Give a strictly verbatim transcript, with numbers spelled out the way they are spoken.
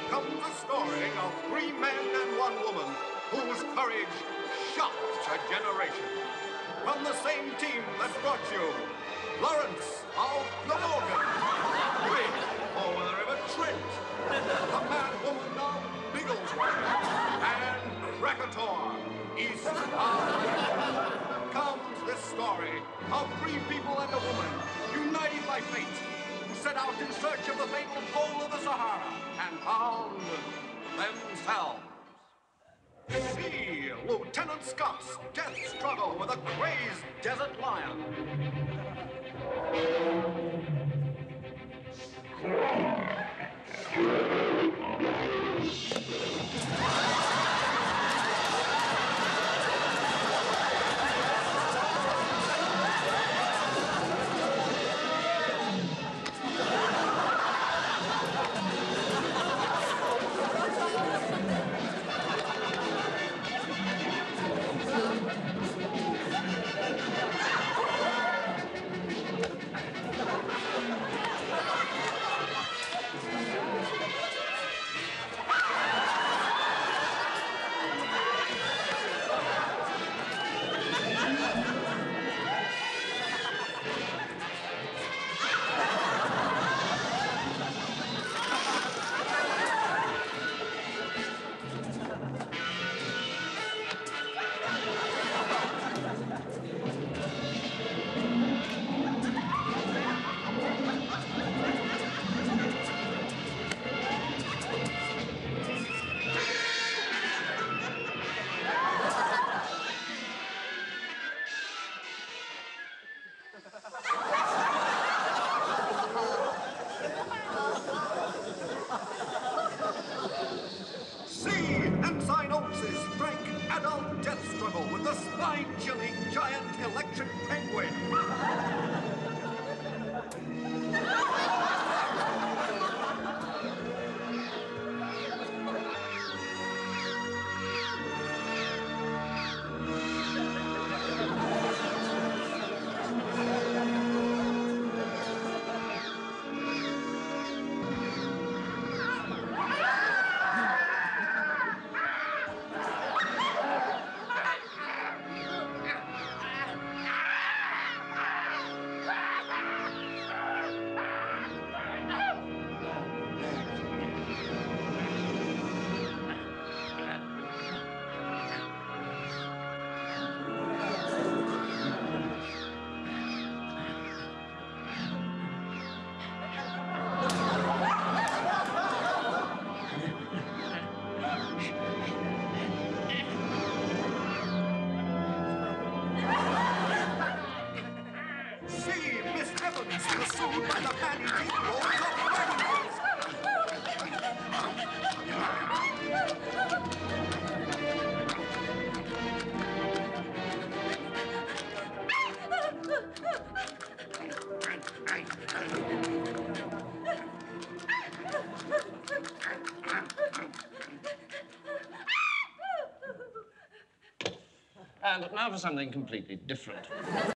comes the story of three men and one woman whose courage shocked a generation. From the same team that brought you Lawrence of Glamorgan, Rick over the River Trent, the man-woman of Bigglesworth, and Krakatoa, east of London. Comes this story of three people and a woman united by fate, who set out in search of the fatal pole of the Sahara and found themselves. See Lieutenant Scott's death struggle with a crazed desert lion. With the spine-chilling giant electric penguin. Pursued by the man-eating wolves of animals. And now for something completely different.